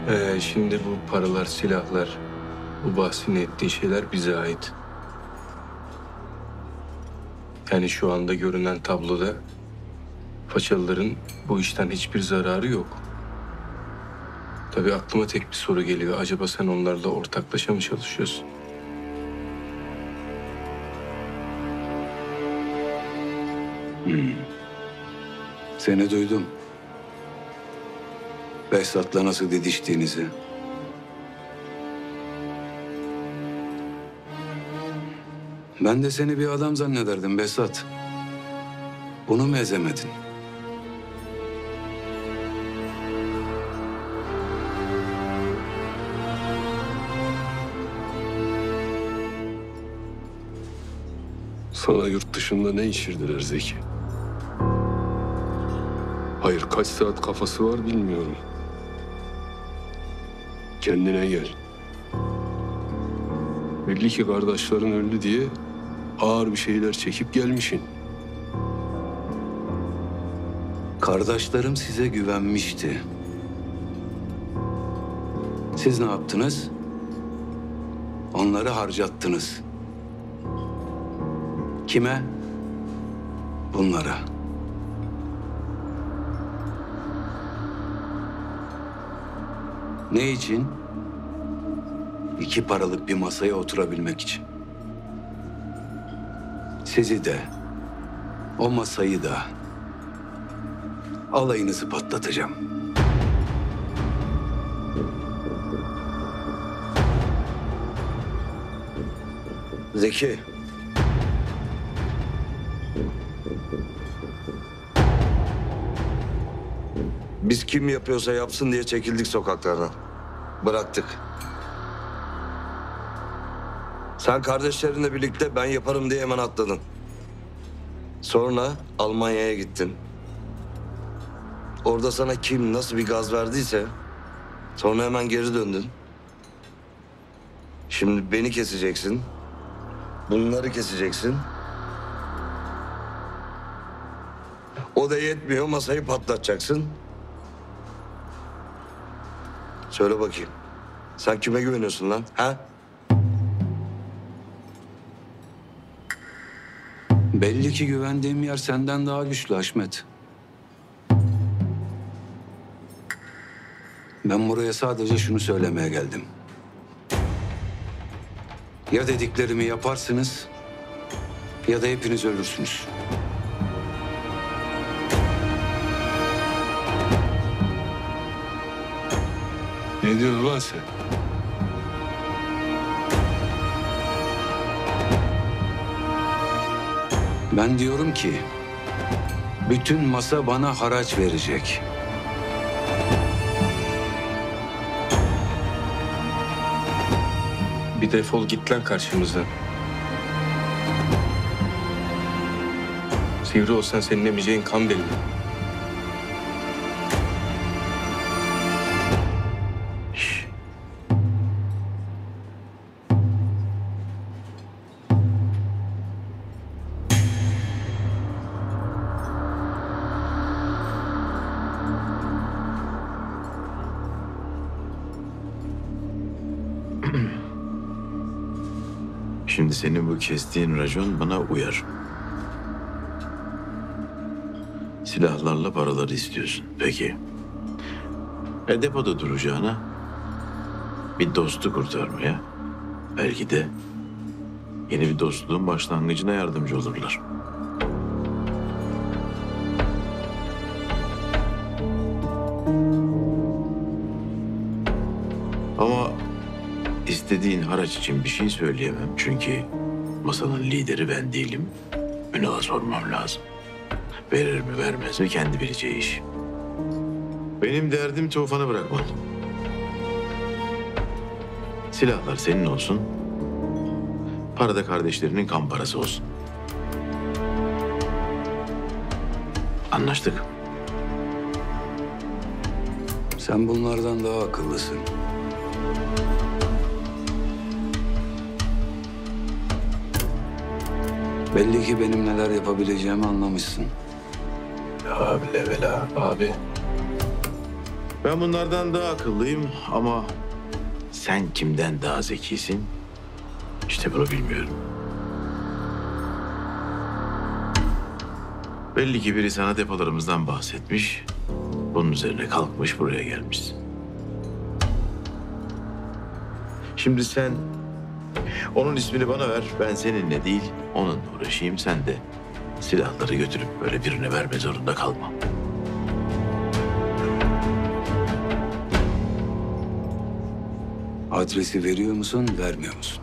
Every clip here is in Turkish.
Şimdi bu paralar, silahlar, bu bahsini ettiğin şeyler bize ait. Yani şu anda görünen tabloda Façalıların bu işten hiçbir zararı yok. Tabii aklıma tek bir soru geliyor. Acaba sen onlarla ortaklaşa mı çalışıyorsun? Seni duydum. Behzat'la nasıl didiştiğinizi. Ben de seni bir adam zannederdim Behzat. Bunu mu ezemedin? Sana yurt dışında ne işirdiler Zeki? Hayır, kaç saat kafası var bilmiyorum. Kendine gel. Belli ki kardeşlerin öldü diye ağır bir şeyler çekip gelmişsin. Kardeşlerim size güvenmişti. Siz ne yaptınız? Onları harcattınız. Kime? Bunlara. Ne için? 2 paralık bir masaya oturabilmek için. Sizi de, o masayı da, alayınızı patlatacağım. Zeki. Biz kim yapıyorsa yapsın diye çekildik sokaklardan. Bıraktık. Sen kardeşlerinle birlikte ben yaparım diye hemen atladın. Sonra Almanya'ya gittin. Orada sana kim nasıl bir gaz verdiyse sonra hemen geri döndün. Şimdi beni keseceksin. Bunları keseceksin. O da yetmiyor, masayı patlatacaksın. Söyle bakayım. Sen kime güveniyorsun lan? Ha? Belli ki güvendiğim yer senden daha güçlü Haşmet. Ben buraya sadece şunu söylemeye geldim. Ya dediklerimi yaparsınız ya da hepiniz ölürsünüz. Ne diyorsun lan sen? Ben diyorum ki bütün masa bana haraç verecek. Bir defol git lan karşımızdan. Sivri olsan senin emeceğin kan belli. Şimdi senin bu kestiğin racon bana uyar. Silahlarla paraları istiyorsun. Peki. Depoda duracağına bir dostu kurtarmaya, belki de yeni bir dostluğun başlangıcına yardımcı olurlar. Ama istediğin haraç için bir şey söyleyemem. Çünkü masanın lideri ben değilim. Ünal'a sormam lazım. Verir mi vermez mi kendi bileceği iş. Benim derdim Tufan'ı bırakman. Silahlar senin olsun. Para da kardeşlerinin kan parası olsun. Anlaştık. Sen bunlardan daha akıllısın. Belli ki benim neler yapabileceğimi anlamışsın. La havle ve la abi. Ben bunlardan daha akıllıyım ama sen kimden daha zekisin? İşte bunu bilmiyorum. Belli ki biri sana depolarımızdan bahsetmiş. Bunun üzerine kalkmış buraya gelmişsin. Şimdi sen onun ismini bana ver. Ben seninle değil onunla uğraşayım. Sen de silahları götürüp böyle birine verme zorunda kalma. Adresi veriyor musun, vermiyor musun?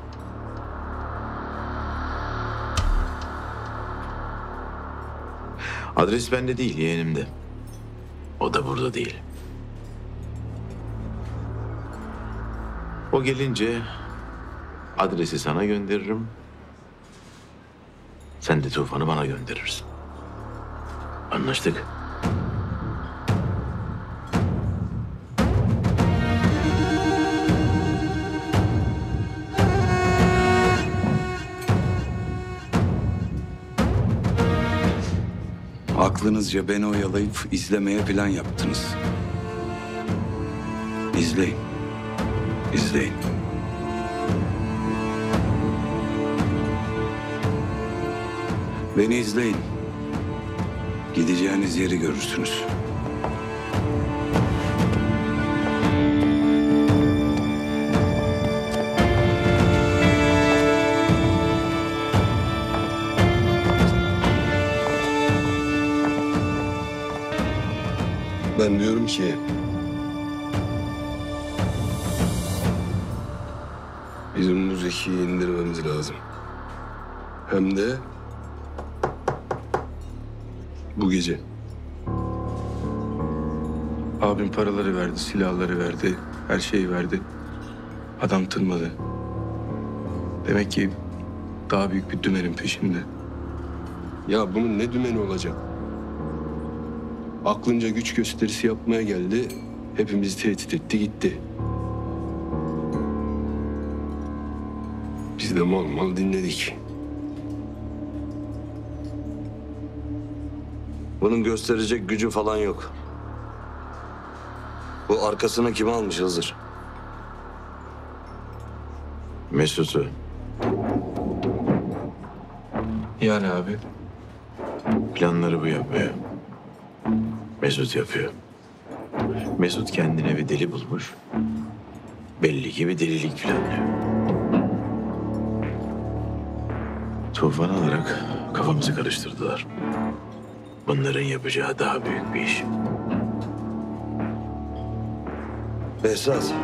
Adres bende değil, yeğenimde. O da burada değil. O gelince adresi sana gönderirim. Sen de Tufan'ı bana gönderirsin. Anlaştık. Aklınızca beni oyalayıp izlemeye plan yaptınız. İzleyin. İzleyin. Beni izleyin. Gideceğiniz yeri görürsünüz. Ben diyorum ki bizim bu Zeki'yi indirmemiz lazım. Hem de bu gece. Abim paraları verdi, silahları verdi, her şeyi verdi. Adam tınmadı. Demek ki daha büyük bir dümenin peşinde. Ya bunun ne dümeni olacak? Aklınca güç gösterisi yapmaya geldi. Hepimizi tehdit etti gitti. Biz de mal mal dinledik. Bunun gösterecek gücü falan yok. Bu arkasına kim almış Hızır? Mesut'u. Yani abi Planları bu yapıyor. Mesut yapıyor. Mesut kendine bir deli bulmuş. Belli ki bir delilik planlıyor. Tufan alarak kafamızı karıştırdılar. Bunların yapacağı daha büyük bir iş. Behzat.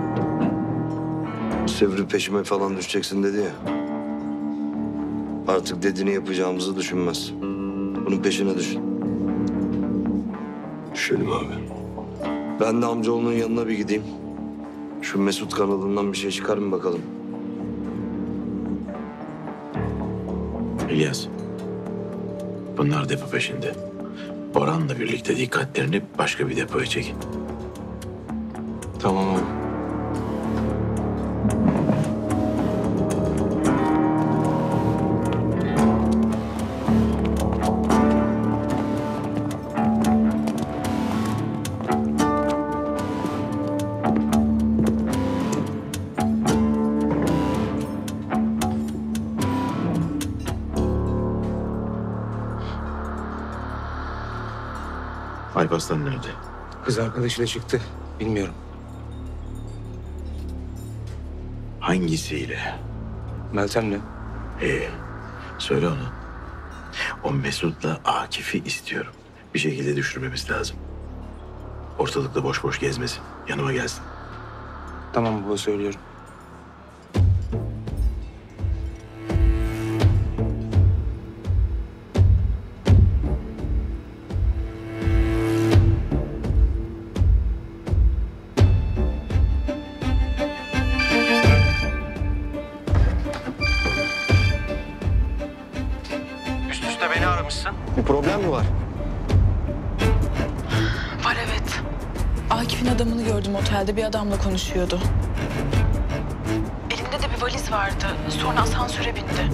Sevri peşime falan düşeceksin dedi ya. Artık dediğini yapacağımızı düşünmez. Bunun peşine düşün. Düşelim abi. Ben de amcaoğlunun yanına bir gideyim. Şu Mesut kanalından bir şey çıkar mı bakalım? İlyas. Bunlar depo peşinde. Boran'la birlikte dikkatlerini başka bir depoya çekin. tamam abi. Alparslan nerede? Kız arkadaşıyla çıktı. Bilmiyorum. Hangisiyle? Meltem'le. Söyle ona. O Mesut'la Akif'i istiyorum. Bir şekilde düşürmemiz lazım. Ortalıkta boş boş gezmesin. Yanıma gelsin. Tamam baba, söylüyorum. Üst üste beni aramışsın. Bir problem mi var? Var evet. Akif'in adamını gördüm otelde, bir adamla konuşuyordu. Elinde de bir valiz vardı. Sonra asansöre bindi.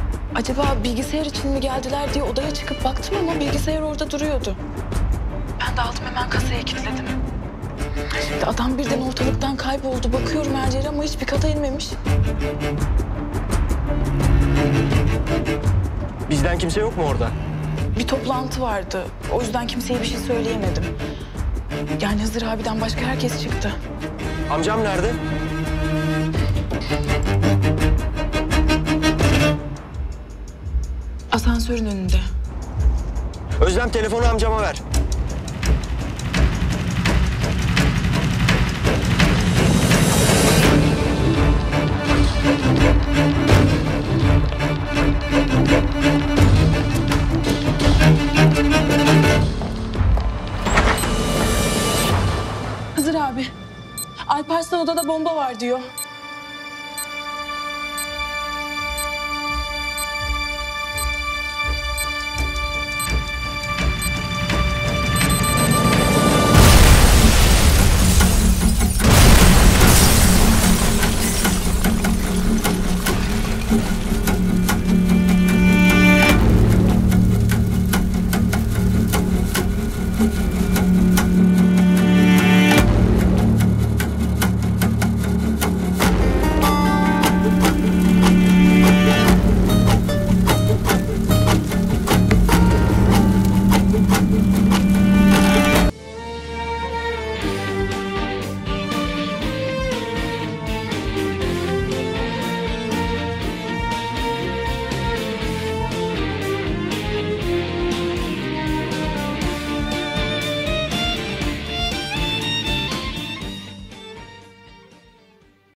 Acaba bilgisayar için mi geldiler diye odaya çıkıp baktım ama bilgisayar orada duruyordu. Ben Ben de aldım hemen kasaya kilitledim. Şimdi adam birden ortalıktan kayboldu. Bakıyorum her yere ama hiçbir kata inmemiş. Bizden kimse yok mu orada? Bir toplantı vardı. O yüzden kimseye bir şey söyleyemedim. Yani Hızır abiden başka herkes çıktı. Amcam nerede? Asansörün önünde. Özlem telefonu amcama ver. Hızır abi. Alparslan odada bomba var diyor.